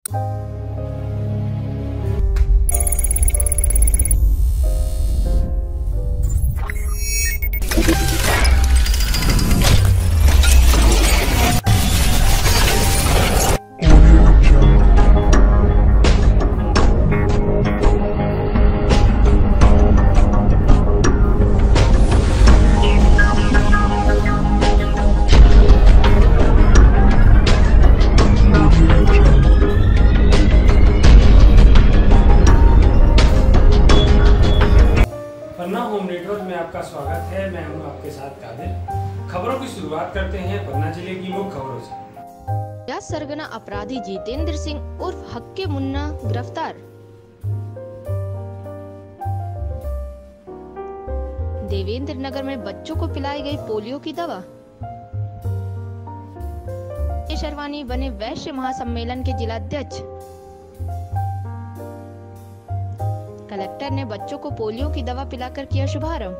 पन्ना home network में आपका स्वागत है। मैं हूं आपके साथ कादिर। खबरों की शुरुआत करते हैं पन्ना जिले की मुख्य खबरों से। सरगना अपराधी जितेंद्र सिंह उर्फ हक्के मुन्ना गिरफ्तार। देवेंद्र नगर में बच्चों को पिलाई गई पोलियो की दवा। शेरवानी बने वैश्य महासम्मेलन के जिलाध्यक्ष। कलेक्टर ने बच्चों को पोलियो की दवा पिलाकर किया शुभारंभ।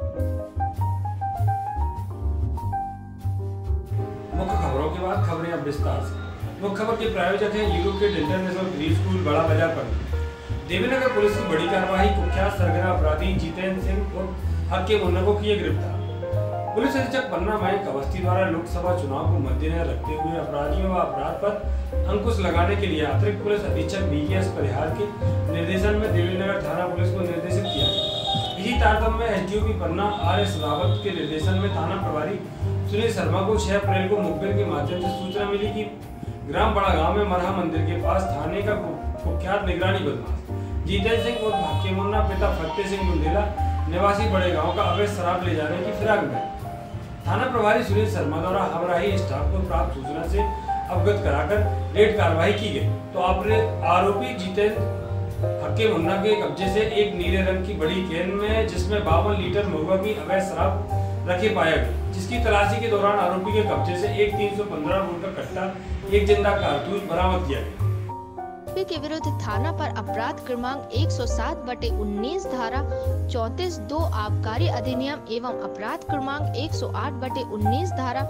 मुख्य खबरों के बाद खबरें अब विस्तार से। मुख्य खबर के प्रायोजक हैं यूरोपियन इंटरनेशनल प्री स्कूल बड़ा बाजार पर। देवीनगर पुलिस की बड़ी कार्रवाई, कुख्यात सरगना अपराधी जितेंद्र सिंह और हक्के मुन्ना को किए गिरफ्तार। पुलिस अधीक्षक पन्ना मयंक अवस्थी द्वारा लोकसभा चुनाव को मद्देनजर रखते हुए अपराधियों व अपराध पर अंकुश लगाने के लिए अतिरिक्त पुलिस अधीक्षक BKS परिहार के निर्देशन में देवीनगर थाना पुलिस को निर्देशित किया। इसी तारतम्य में SDOP पन्ना RS रावत के निर्देशन में थाना प्रभारी सुनील शर्मा को 6 अप्रैल को मुखबिर के माध्यम से सूचना मिली कि ग्राम बड़ा गांव में मरहा मंदिर के पास थाने का कुख्यात निगरानी बदमाश जितेंद्र सिंह और हक्के मुन्ना पिता फतेह सिंह बुंदेला निवासी बड़े गांव का अवैध शराब ले जाने की फिराक में। थाना प्रभारी सुनील शर्मा द्वारा हमराही स्टाफ को प्राप्त सूचना से अवगत कराकर रेड कार्रवाई की गई तो आरोपी जितेंद्र हक्के मुन्ना के कब्जे से एक नीले रंग की बड़ी कैन में जिसमें 52 लीटर महुआ की अवैध शराब रखे पाया गया, जिसकी तलाशी के दौरान आरोपी के कब्जे से एक 315 बोर का कट्टा, एक जिंदा कारतूस बरामद किया गया। के विरुद्ध थाना पर अपराध क्रमांक 107/19 धारा 34(2) आबकारी अधिनियम एवं अपराध क्रमांक 108/19 धारा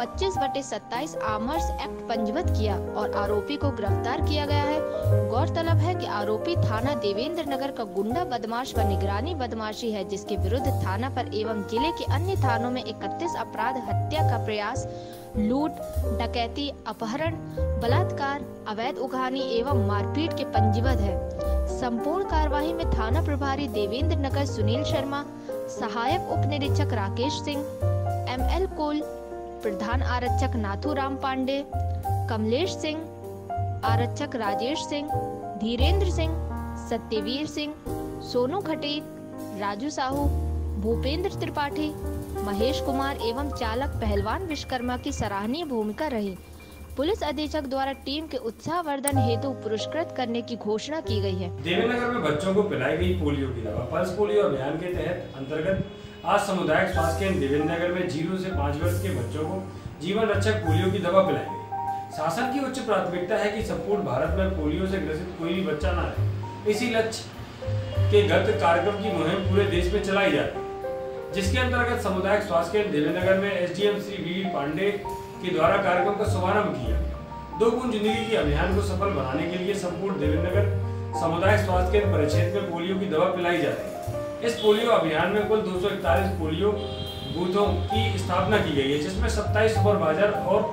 25/27 आमर्स एक्ट पंजीबद्ध किया और आरोपी को गिरफ्तार किया गया है। गौरतलब है कि आरोपी थाना देवेंद्र नगर का गुंडा बदमाश व निगरानी बदमाशी है, जिसके विरुद्ध थाना पर एवं जिले के अन्य थानों में 31 अपराध, हत्या का प्रयास, लूट, डकैती, अपहरण, बलात्कार, अवैध उगानी एवं मारपीट के पंजीबद्ध है। संपूर्ण कार्यवाही में थाना प्रभारी देवेंद्र नगर सुनील शर्मा, सहायक उप निरीक्षक राकेश सिंह, ML कोल, प्रधान आरक्षक नाथूराम पांडे, कमलेश सिंह, आरक्षक राजेश सिंह, धीरेन्द्र सिंह, सत्यवीर सिंह, सोनू खटीक, राजू साहू, भूपेंद्र त्रिपाठी, महेश कुमार एवं चालक पहलवान विश्वकर्मा की सराहनीय भूमिका रही। पुलिस अधीक्षक द्वारा टीम के उत्साहवर्धन हेतु पुरस्कृत करने की घोषणा की गई है। देवीनगर में बच्चों को पिलाई गई पोलियो की दवा। पल्स पोलियो अभियान के तहत अंतर्गत आज सामुदायिक स्वास्थ्य केंद्र देवीनगर में 0 से 5 वर्ष के बच्चों को जीवन रक्षक पोलियो की दवा पिलाई गई। शासन की उच्च प्राथमिकता है कि संपूर्ण भारत में पोलियो से ग्रसित कोई भी बच्चा न रहे। इसी लक्ष्य के गत कार्यक्रम की मुहिम पूरे देश में चलाई जाती है, जिसके अंतर्गत सामुदायिक स्वास्थ्य केंद्र देवीनगर में SDM श्री VV पांडे के द्वारा कार्यक्रम का शुभारंभ किया। 2 बूंद जिंदगी के अभियान को सफल बनाने के लिए संपूर्ण देवीनगर सामुदायिक स्वास्थ्य केंद्र परिक्षेत्र में पोलियो की दवा पिलाई जा रही है। इस पोलियो अभियान में कुल 241 पोलियो बूथों की स्थापना की गई है, जिसमें 27 सुपरवाइजर और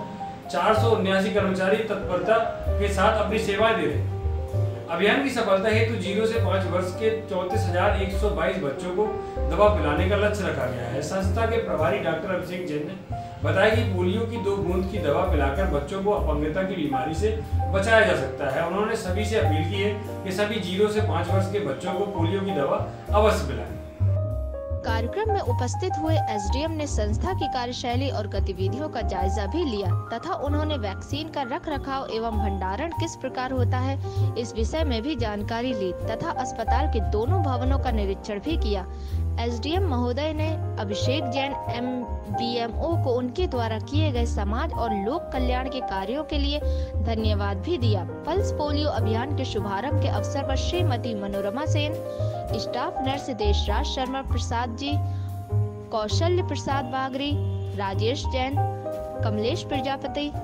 479 कर्मचारी तत्परता के साथ अपनी सेवाएं दे रहे हैं। अभियान की सफलता हेतु 0 से 5 वर्ष के 34,122 बच्चों को दवा पिलाने का लक्ष्य रखा गया है। संस्था के प्रभारी डॉक्टर अभिषेक जैन ने बताया कि पोलियो की 2 बूंद की दवा पिलाकर बच्चों को अपंगता की बीमारी से बचाया जा सकता है। उन्होंने सभी से अपील की है कि सभी 0 से 5 वर्ष के बच्चों को पोलियो की दवा अवश्य पिलाएं। कार्यक्रम में उपस्थित हुए SDM ने संस्था की कार्यशैली और गतिविधियों का जायजा भी लिया तथा उन्होंने वैक्सीन का रखरखाव एवं भंडारण किस प्रकार होता है इस विषय में भी जानकारी ली तथा अस्पताल के दोनों भवनों का निरीक्षण भी किया। SDM महोदय ने अभिषेक जैन MVMO को उनके द्वारा किए गए समाज और लोक कल्याण के कार्यों के लिए धन्यवाद भी दिया। पल्स पोलियो अभियान के शुभारंभ के अवसर पर श्रीमती मनोरमा सेन, स्टाफ नर्स देशराज शर्मा प्रसाद जी, कौशल्य प्रसाद बागरी, राजेश जैन, कमलेश प्रजापति,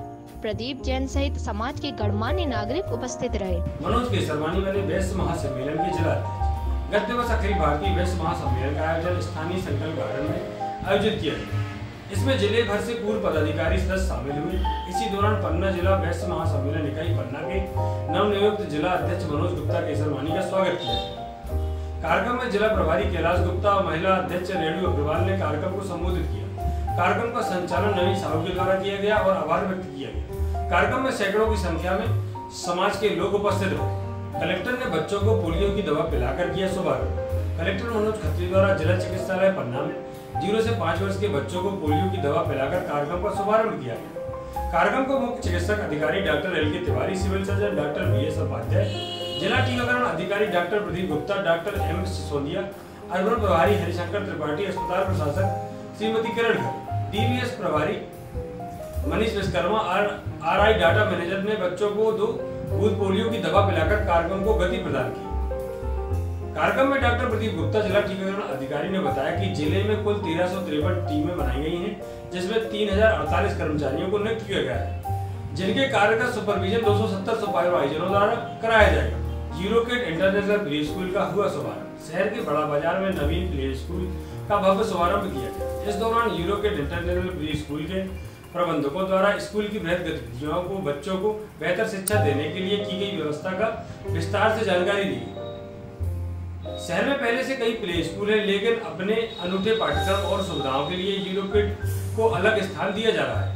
प्रदीप जैन सहित समाज के गणमान्य नागरिक उपस्थित रहे। मनोज केसरवानी वाले वैश्य महासम्मेलन के जिला अध्यक्ष। गत दिवस अखिल भारतीय वैश्य महासम्मेलन का आयोजन स्थानीय संकल्प गार्डन में आयोजित किया गया। इसमें जिले भर से पूर्व पदाधिकारी सदस्य शामिल हुए। इसी दौरान पन्ना जिला वैश्य महासम्मेलन इकाई पन्ना के नवनियुक्त जिला अध्यक्ष मनोज गुप्ता केसरवानी का स्वागत किया। कार्यक्रम में जिला प्रभारी कैलाश गुप्ता और महिला अध्यक्ष रेणु अग्रवाल ने कार्यक्रम को संबोधित किया। कार्यक्रम का संचालन नवीन साहू के द्वारा किया गया और आभार व्यक्त किया गया। कार्यक्रम में सैकड़ों की संख्या में समाज के लोग उपस्थित रहे। कलेक्टर ने बच्चों को पोलियो की दवा पिलाकर किया शुभारंभ। कलेक्टर मनोज खत्री द्वारा जिला चिकित्सालय पन्ना में 0 से 5 वर्ष के बच्चों को पोलियो की दवा पिलाकर कार्यक्रम का शुभारंभ किया गया। कार्यक्रम को मुख्य चिकित्सक अधिकारी doctor LK Tiwari, civil surgeon doctor BS Upadhyay, जिला टीकाकरण अधिकारी doctor Pradeep Gupta, doctor M Sisodia, urban प्रभारी हरिशंकर त्रिपाठी, अस्पताल प्रशासक श्रीमती किरण खर, DBS प्रभारी मनीष विश्वकर्मा और RI डाटा मैनेजर ने बच्चों को 2 बूंद पोलियो की दवा पिलाकर कार्यक्रम को गति प्रदान की। कार्यक्रम में डॉक्टर प्रदीप गुप्ता, जिला टीकाकरण अधिकारी, ने बताया कि जिले में कुल 1353 टीमें बनाई गई हैं, जिसमें 3048 कर्मचारियों को नियुक्त किया गया है, जिनके कार्य का सुपरविजन 270 सुपरवाइजरों द्वारा कराया जाएगा। Zero kid international play school का हुआ शुभारंभ। शहर के बड़ा बाजार में नवीन प्ले स्कूल का भव्य शुभारंभ किया गया। इस दौरान zero kid international play school के प्रबंधकों द्वारा स्कूल की वृहद गतिविधियों को बच्चों को बेहतर शिक्षा देने के लिए की गई व्यवस्था का विस्तार से जानकारी दी। शहर में पहले से कई प्ले स्कूल हैं, लेकिन अपने अनूठे पाठ्यक्रम और सुविधाओं के लिए जीरो किड को अलग स्थान दिया जा रहा है।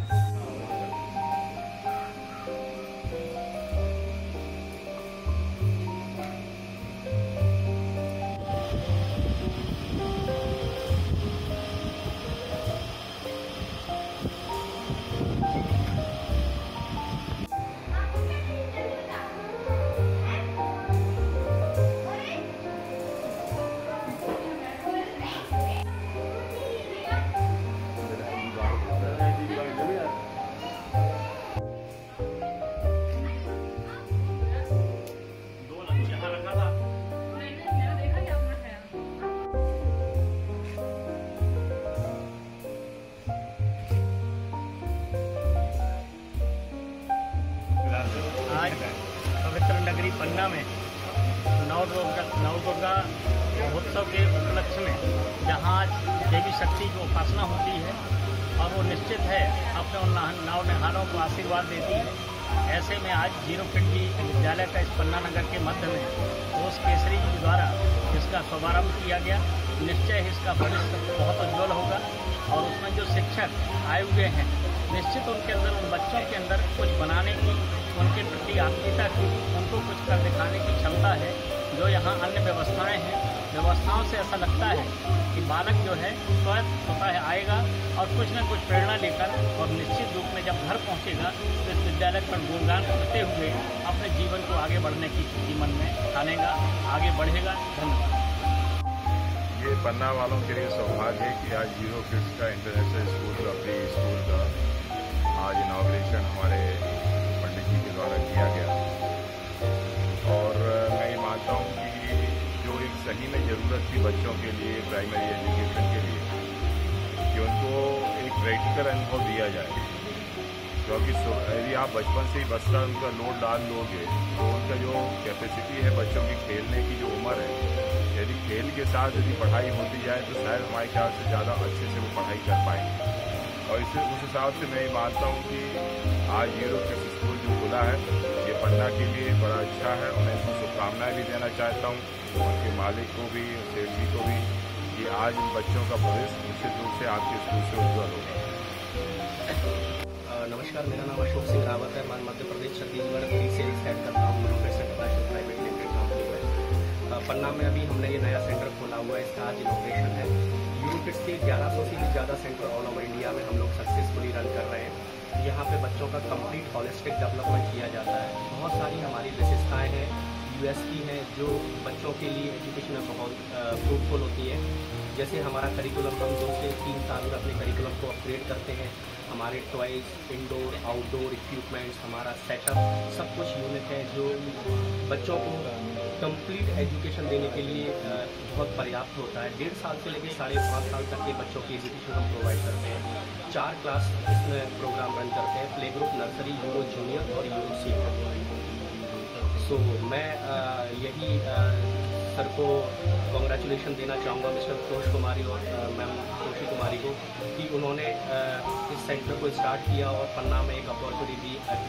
आज पवित्र नगरी पन्ना में नवदुर्गा महोत्सव के उपलक्ष्य में जहाँ आज देवी शक्ति की उपासना होती है और वो निश्चित है अपने उन नवनिहारों को आशीर्वाद देती है। ऐसे में आज जीरो किड विद्यालय का इस पन्ना नगर के मध्य में घोष केसरी जी द्वारा इसका शुभारंभ किया गया। निश्चय ही इसका भविष्य बहुत उज्ज्वल होगा और उसमें जो शिक्षक आए हुए हैं, निश्चित उनके अंदर, उन बच्चों के अंदर कुछ बनाने की, उनके प्रति आत्मीयता की, उनको कुछ कर दिखाने की क्षमता है। जो यहाँ अन्य व्यवस्थाएं हैं, व्यवस्थाओं से ऐसा लगता है कि बालक जो है स्वयं होता है आएगा और कुछ न कुछ प्रेरणा लेकर और निश्चित रूप में जब घर पहुँचेगा तो इस विद्यालय पर गुणगान करते हुए अपने जीवन को आगे बढ़ने की मन में ठानेगा, आगे बढ़ेगा। धन्यवाद। ये पन्ना वालों के लिए सौभाग्य है कि आज जीरो किड्स का इंटरनेशनल स्कूल का प्ले स्कूल का आज इनॉग्रेशन हमारे पंडित जी के द्वारा किया गया। और मैं ये मानता हूँ कि जो एक सही में ज़रूरत थी बच्चों के लिए, प्राइमरी एजुकेशन के लिए, कि उनको एक प्रैक्टिकल अनुभव दिया जाए। क्योंकि यदि आप बचपन से ही बस का उनका लोड डाल लोगे तो उनका जो कैपेसिटी है बच्चों की खेलने की जो उम्र है, यदि खेल के साथ यदि पढ़ाई होती जाए तो शायद हमारे ख्याल से ज़्यादा अच्छे से वो पढ़ाई कर पाएंगे। और उस हिसाब से मैं ये मानता हूँ कि आज जीरो किड स्कूल जो खुला है ये पन्ना के लिए बड़ा अच्छा है और मैं इसको शुभकामनाएँ भी देना चाहता हूँ उनके मालिक को भी, सेठ जी को भी, कि आज इन बच्चों का भविष्य निश्चित रूप से आपके स्कूल से उज्ज्वल होगा। नमस्कार, मेरा नाम अशोक सिंह रावत है। मैं मध्य प्रदेश छत्तीसगढ़ की सेल्स हेड करता हूँ प्राइवेट लिमिटेड कंपनी में। पन्ना में अभी हमने ये नया सेंटर खोला हुआ है, इसका आज इनॉग्रेशन है। जीरो किड्स के 1100 से भी ज़्यादा सेंटर ऑल ओवर इंडिया में हम लोग सक्सेसफुली रन कर रहे हैं। यहाँ पे बच्चों का कंप्लीट होलिस्टिक डेवलपमेंट किया जाता है। बहुत सारी हमारी विशेषताएँ हैं, USP हैं, जो बच्चों के लिए एजुकेशन में बहुत फ्रूटफुल होती है। जैसे हमारा करिकुलम, हम 2 से 3 साल में अपने करिकुलम को अपग्रेड करते हैं। हमारे टॉयज़, इंडोर आउटडोर इक्विपमेंट्स, हमारा सेटअप सब कुछ यूनिक है, जो बच्चों को कंप्लीट एजुकेशन देने के लिए बहुत पर्याप्त होता है। 1.5 साल से लेकर 5.5 साल तक के बच्चों की एजुकेशन हम प्रोवाइड करते हैं। 4 क्लास इसमें प्रोग्राम रन करते हैं, play group, nursery, euro junior और यूरो सीनियर। सो मैं यही सर को कॉन्ग्रेचुलेशन देना चाहूँगा, मिस्टर तोष कुमारी और मैम तोषी कुमारी को, कि उन्होंने इस सेंटर को स्टार्ट किया और पन्ना में एक अपॉर्चुनिटी दी